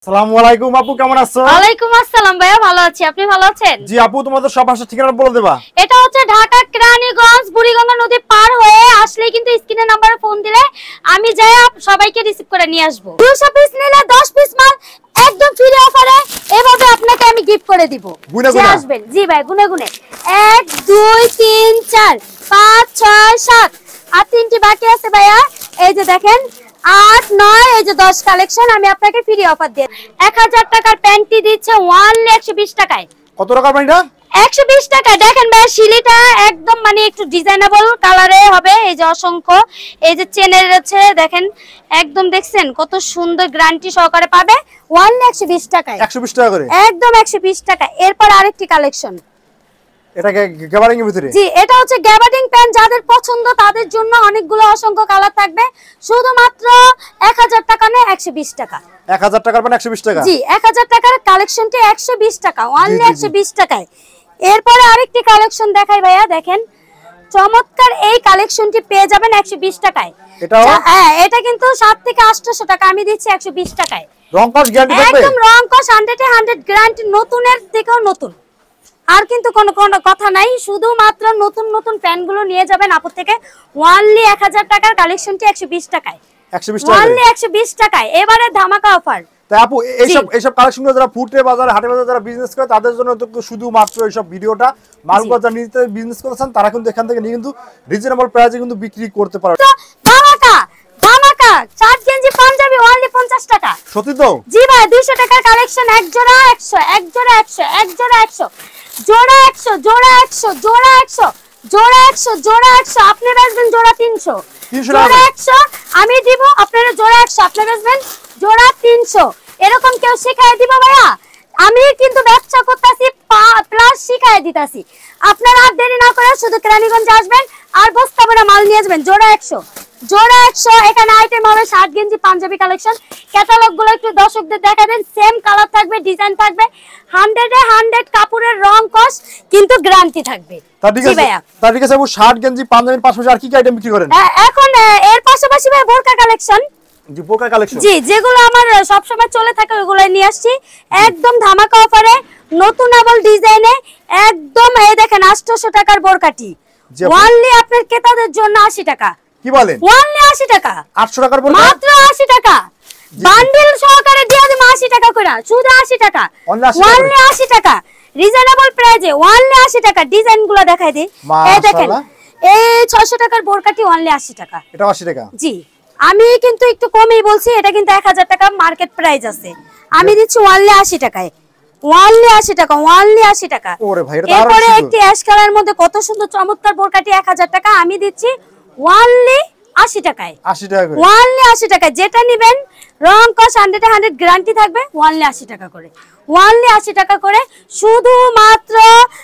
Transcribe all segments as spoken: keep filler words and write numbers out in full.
আসসালামু আলাইকুম আপু, কেমন আছো? ওয়ালাইকুম আসসালাম ভাইয়া, ভালো আছি। আপনি ভালো আছেন? জি আপু, তোমাদের সব ভাষা ঠিকানা বলে দেবা। এটা হচ্ছে ঢাকা কেরানীগঞ্জ বুড়িগঙ্গা নদী পার হয়ে আসলেই কিন্তু স্ক্রিনের নাম্বারে ফোন দিলে আমি যাই সবাইকে রিসিভ করে নিয়ে আসব। দুইশো পিস নিলে দশ পিস মাল একদম ফ্রি অফারে এভাবে আপনাকে আমি গিফট করে দিব। যে আসবেন। জি ভাই, গুনে গুনে এক দুই তিন চার পাঁচ ছয় সাত আর তিনটি বাকি আছে ভাইয়া। এই যে দেখেন আট নয়, এই যে দশ কালেকশন আমি আপনাকে ফ্রি অফার দিয়ে এক হাজার টাকার প্যান্টি দিচ্ছে ওয়ানলি একশো বিশ টাকায়। কত টাকা প্যান্টটা? একশো বিশ টাকা। দেখেন ভাই শিলিটা একদম মানে একটু ডিজাইনেবল কালারে হবে। এই যে অসংখ্য এই যে চেনের আছে দেখেন, একদম দেখছেন কত সুন্দর গ্যারান্টি সহকারে পাবে ওয়ানলি একশো বিশ টাকায়। একশো বিশ টাকা করে একদম একশো বিশ টাকা। এরপর আরেকটি কালেকশন, এটা গ্যাবার্ডিং এর ভিতরে। জি এটা হচ্ছে গ্যাবার্ডিং প্যান্ট, যাদের পছন্দ তাদের জন্য অনেকগুলো অসংখ্য কালার থাকবে। শুধুমাত্র এক হাজার টাকা নয়, একশো বিশ টাকা। এক হাজার টাকার প্যান্ট একশো বিশ টাকা। জি এক হাজার টাকার কালেকশনটি একশো বিশ টাকা, অনলি একশো বিশ টাকায়। এরপরে আরেকটি কালেকশন দেখাই ভাইয়া, দেখেন চমৎকার এই কালেকশনটি পেয়ে যাবেন একশো বিশ টাকায়। এটাও হ্যাঁ, এটা কিন্তু সাত থেকে আটশো টাকা, আমি দিচ্ছি একশো বিশ টাকায়। রং কস গ্যারান্টি থাকবে একদম রং কস একশো এ একশো গ্যারান্টি, নতুনের থেকেও নতুন। আর কিন্তু কোনো কোনো কথা নাই, শুধুমাত্র নতুন নতুন প্যান্টগুলো নিয়ে যাবেন আপু থেকে ওয়ানলি এক হাজার টাকার কালেকশনটি একশো বিশ টাকায়। একশো বিশ টাকা ওয়ানলি একশো বিশ টাকায়। এবারে ধামাকা অফার। তাই আপু এইসব এইসব কালেকশনগুলো যারা ফুটে বাজারে হাটে বাজারে যারা বিজনেস করে তাদের জন্য তো শুধুমাত্র এইসব ভিডিওটা, মালগুলো যারা নিজে বিজনেস করেছেন তারা কিন্তু এখান থেকে নিয়ে কিন্তু রিজনেবল প্রাইসে কিন্তু বিক্রি করতে পারে। ধামাকা ধামাকা শার্ট গেঞ্জি পাঞ্জাবি ওনলি পঞ্চাশ টাকা। সত্যি তো? জি ভাই, দুইশো টাকার কালেকশন, এক জোড়া একশো, এক জোড়া একশো, এক জোড়া একশো, জোড়া একশো, জোড়া একশো, জোড়া একশো, জোড়া একশো, জোড়া একশো। আপনি বেচবেন জোড়া তিনশো, জোড়া একশো আমি দিব, আপনারা জোড়া একশো, আপনি বেচবেন জোড়া তিনশো। এরকম কেউ শিখাই দিব ভাইয়া? আমি কিন্তু ব্যবসা করতেছি প্লাস শিখাই দিতেছি। আপনারা আর দেরি না করে শুধু কেরানীগঞ্জে আসবেন আর বস্তা ভরা মাল নিয়ে যাবেন। জোড়া একশো, জোড়া একশো। এখানে আইটেম হবে শার্ট গেঞ্জি পাঞ্জাবি কালেকশন। ক্যাটালগ গুলো একটু দর্শকদের দেখা দেন। সেম কালার থাকবে, ডিজাইন থাকবে, হান্ড্রেড এ হান্ড্রেড কাপড়ের রং কস কিন্তু গ্যারান্টি থাকবে। জি ভাইয়া, তার ঠিক আছে আপু, শার্ট গেঞ্জি পাঞ্জাবির পাশাপাশি আর কি কি আইটেম বিক্রি করেন? এখন এর পাশাপাশি ভাই বোরকা কালেকশন। জি বোরকা কালেকশন, জি যেগুলো আমার সব সময় চলে থাকে ওগুলো নিয়ে আসছি একদম ধামাকা অফারে, নতুন আবল ডিজাইনে। একদম এই দেখেন আটশো টাকার বোরকাটি ওয়ানলি আপনার ক্রেতাদের জন্য আশি টাকা। কি বলেন? ওয়ানলি আশি টাকা। আটশো টাকার বোরকা মাত্র আশি টাকা, বান্ডিল সহকারে দিয়ে দিই আশি টাকা করে, শুধু আশি টাকা, ওয়ানলি আশি টাকা, রিজনেবল প্রাইসে ওয়ানলি আশি টাকা। ডিজাইনগুলো দেখাই দিই, এই দেখেন এই ছয়শো টাকার বোরকাটি ওয়ানলি আশি টাকা। এটা আশি টাকা। জি আমি কিন্তু একটু কমই বলছি, এটা কিন্তু এক হাজার টাকা মার্কেট প্রাইস আছে, আমি দিচ্ছি ওয়ানলি আশি টাকায়। ওয়ানলি আশি টাকা, ওয়ানলি আশি টাকা। এরপরে একটি অ্যাশ কালারের মধ্যে কত সুন্দর চমৎকার বোরকাটি এক হাজার টাকা, আমি দিচ্ছি ওয়ানলি আশি টাকায়। আশি টাকা করে, ওয়ানলি আশি টাকায়। যেটা নেবেন রং কস হান্ড্রেড হান্ড্রেড গ্যারান্টি থাকবে, ওয়ানলি আশি টাকা করে, ওয়ানলি আশি টাকা করে। শুধুমাত্র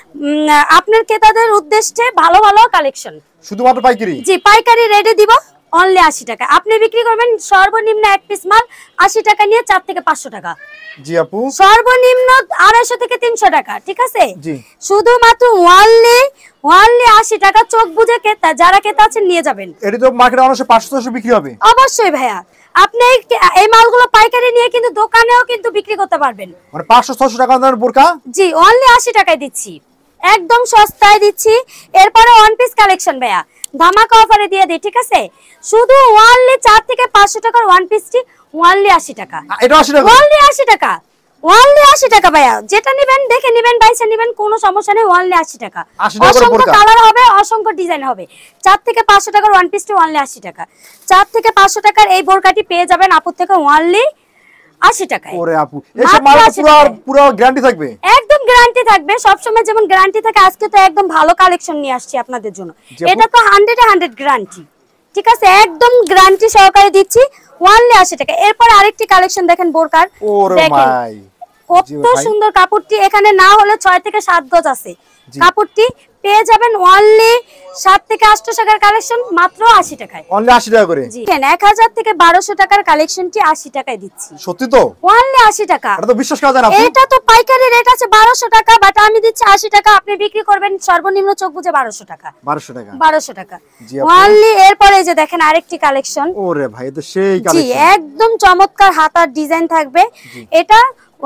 আপনার ক্রেতাদের উদ্দেশ্যে ভালো ভালো কালেকশন, শুধুমাত্র পাইকারি। জি পাইকারি রেটে দিব অনলি আশি টাকা। আপনি বিক্রি করবেন সর্বনিম্ন এক পিস মাল আশি টাকা নিয়ে চার থেকে পাঁচশো টাকা। জি আপু, সর্বনিম্ন আড়াইশো থেকে তিনশো টাকা, ঠিক আছে? জি শুধুমাত্র ওয়ানলি ওয়ানলি আশি টাকা। চোখ বুঝে ক্রেতা যারা ক্রেতা আছেন নিয়ে যাবেন। এটা তো মার্কেটে অনেক পাঁচশো ছয়শো বিক্রি হবে। অবশ্যই ভাইয়া, আপনি এই মালগুলো পাইকারি নিয়ে কিন্তু দোকানেও কিন্তু বিক্রি করতে পারবেন। মানে পাঁচশো ছয়শো টাকা দামের বোরকা জি অনলি আশি টাকায় দিচ্ছি, একদম সস্তায় দিচ্ছি। এরপরে ওয়ান পিস কালেকশন ভাইয়া ধামাকা অফারে দিয়ে দিই, ঠিক আছে? শুধু ওয়ানলি চার থেকে পাঁচশো টাকার ওয়ান পিসটি ওয়ানলি আশি টাকা। এটা আশি টাকা, ওয়ানলি আশি টাকা, ওয়ানলি আশি টাকা ভাইয়া। যেটা নেবেন দেখে নেবেন, বাইসে নেবেন, কোনো সমস্যা নেই, ওয়ানলি আশি টাকা। অসংখ্য কালার হবে, অসংখ্য ডিজাইন হবে। চার থেকে পাঁচশো টাকার ওয়ান পিসটি ওয়ানলি আশি টাকা। চার থেকে পাঁচশো টাকার এই বোরকাটি পেয়ে যাবেন আপুর থেকে ওয়ানলি আশি টাকায়। ওরে আপু, এইসব মাল পুরো পুরো গ্যারান্টি থাকবে? একদম গ্যারান্টি থাকবে, সব সময় যেমন গ্যারান্টি থাকে। আজকে তো একদম ভালো কালেকশন নিয়ে আসছি আপনাদের জন্য, এটা তো হান্ড্রেড এ হান্ড্রেড গ্যারান্টি, ঠিক আছে? একদম গ্যারান্টি সহকারে দিচ্ছি ওয়ানলি আশি টাকা। এরপর আরেকটি কালেকশন দেখেন বোরকার, দেখেন কত সুন্দর কাপড়টি। এখানে না হলে ছয় থেকে সাত গজ আছে কাপড়টি, পেয়ে যাবেন অনলি সাত থেকে আটশো টাকার কালেকশন মাত্র আশি টাকায়। অনলি আশি টাকা করে। জি এক হাজার থেকে বারোশো টাকার কালেকশনটি আশি টাকায় দিচ্ছি। সত্যি তো? অনলি আশি টাকা। এটা তো বিশ্বাস করা যায় না। এটা তো পাইকারি রেট আছে বারোশো টাকা, বাট আমি দিচ্ছি আশি টাকা। আপনি বিক্রি করবেন সর্বনিম্ন চোখ বুঝে বারোশো টাকা। বারোশো টাকা। বারোশো টাকা জি আপু। অনলি। এরপরে এই যে দেখেন আরেকটি কালেকশন। ওরে ভাই এটা সেই জি কালেকশন। একদম চমৎকার হাতার ডিজাইন থাকবে। এটা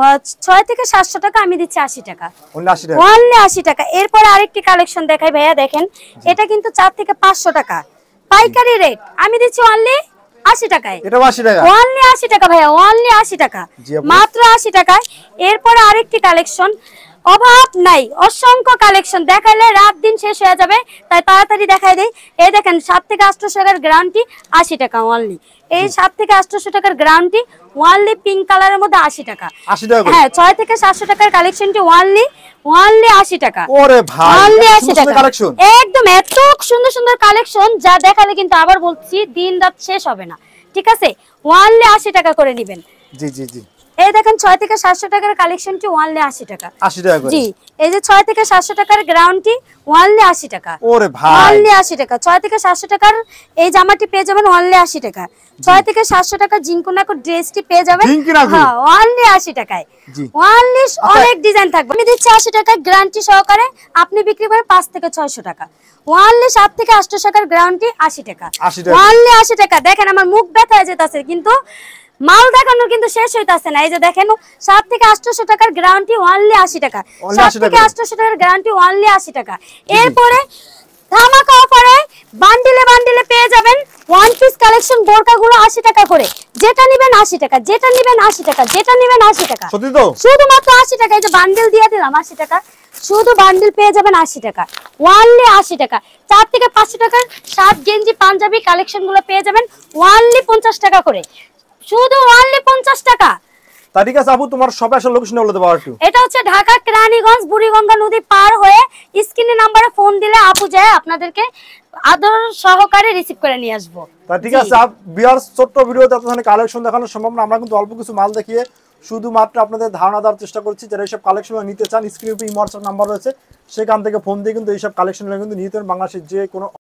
ছয় থেকে সাতশো টাকা, আমি দিচ্ছি আশি টাকা। অনলি আশি টাকা। অনলি আশি টাকা। এরপরে আরেকটি কালেকশন দেখাই ভাইয়া, দেখেন এটা কিন্তু চার থেকে পাঁচশো টাকা পাইকারি রেট, আমি দিচ্ছি অনলি আশি টাকায়। এটাও আশি টাকা। অনলি আশি টাকা ভাইয়া, অনলি আশি টাকা, জি আপু। মাত্র আশি টাকায়। এরপরে আরেকটি কালেকশন, অভাব নাই, অসংখ্য কালেকশন, দেখাইলে রাত দিন শেষ হয়ে যাবে, তাই তাড়াতাড়ি দেখাই দেই। এই দেখেন সাত থেকে আটশো টাকার গ্রাউন্ডটি আশি টাকা অনলি। এই সাত থেকে আটশো টাকার গ্রাউন্ডটি ওয়ানলি পিঙ্ক কালারের মধ্যে আশি টাকা। আশি টাকা করে। হ্যাঁ ছয় থেকে সাতশো টাকার কালেকশনটি ওয়ানলি ওয়ানলি আশি টাকা। ওরে ভাই ওয়ানলি এত আশি সুন্দর টাকা কালেকশন। একদম এত সুন্দর সুন্দর কালেকশন যা দেখালে কিন্তু আবার বলছি দিন রাত শেষ হবে না, ঠিক আছে? ওয়ানলি আশি টাকা করে নেবেন। জি জি জি। এই দেখেন ছয় থেকে সাতশো টাকার কালেকশনটি ওয়ানলি আশি টাকা। আশি টাকা করে। জি এই যে ছয় থেকে সাতশো টাকার গ্রাউন্ডটি ওয়ানলি আশি টাকা। ওরে ভাই ওয়ানলি আশি টাকা। ছয় থেকে সাতশো টাকার এই জামাটি পেয়ে যাবেন ওয়ানলি আশি টাকা। ছয় থেকে সাতশো টাকা জিনকুনাকো ড্রেসটি পেয়ে যাবেন জিনকুনাকো? হ্যাঁ ওয়ানলি আশি টাকায়। জি। ওয়ানলি অনেক ডিজাইন থাকবে, আমি দিচ্ছি আশি টাকা গ্যারান্টি সহকারে। আপনি বিক্রি করেন পাঁচ থেকে ছয়শো টাকা। ওয়ানলি সাত থেকে আটশো টাকার গ্রাউন্ডটি আশি টাকা। আশি টাকা। ওয়ানলি আশি টাকা। দেখেন আমার মুখ ব্যথা হয়ে যেতেছে, কিন্তু মাল দেখানোর কিন্তু শেষ হইতাছে না। এই যে দেখেন সাত থেকে আটশো টাকার গ্যারান্টি ওয়ানলি আশি টাকা। সাত থেকে আটশো টাকার গ্যারান্টি ওয়ানলি আশি টাকা। এরপরে ধামাকা অফারে বান্ডিলে বান্ডিলে পেয়ে যাবেন ওয়ান পিস কালেকশন বোরকাগুলো আশি টাকা করে। যেটা নেবেন আশি টাকা, যেটা নেবেন আশি টাকা, যেটা নেবেন আশি টাকা। সত্যি তো? শুধুমাত্র আশি টাকা। এই যে বান্ডিল দিয়ে দিলাম আশি টাকা, শুধু বান্ডিল পেয়ে যাবেন আশি টাকা, ওয়ানলি আশি টাকা। চার থেকে পাঁচশো টাকার শার্ট গেঞ্জি পাঞ্জাবি কালেকশন গুলো পেয়ে যাবেন ওয়ানলি পঞ্চাশ টাকা করে, শুধু ওয়ানলি পঞ্চাশ টাকা। তা ঠিক আছে আপু, তোমার শপে আসার লোকেশন বলে দাও একটু। এটা হচ্ছে ঢাকা কেরানীগঞ্জ বুড়িগঙ্গা নদী পার হয়ে স্ক্রিনে নাম্বারে ফোন দিলে আপু যায় আপনাদেরকে আদর সহকারে রিসিভ করে নিয়ে আসবো। তা ঠিক আছে আপ ভিউয়ার্স, ছোট্ট ভিডিওতে আপনাদের কালেকশন দেখানো সম্ভব না, আমরা কিন্তু অল্প কিছু মাল দেখিয়ে শুধুমাত্র আপনাদের ধারণা দেওয়ার চেষ্টা করছি। যারা এইসব কালেকশন নিতে চান স্ক্রিনে উপরে হোয়াটসঅ্যাপ নাম্বার রয়েছে, সেখান থেকে ফোন দিয়ে কিন্তু এইসব কালেকশন কিন্তু নিতে পারেন বাংলাদেশের যে কোনো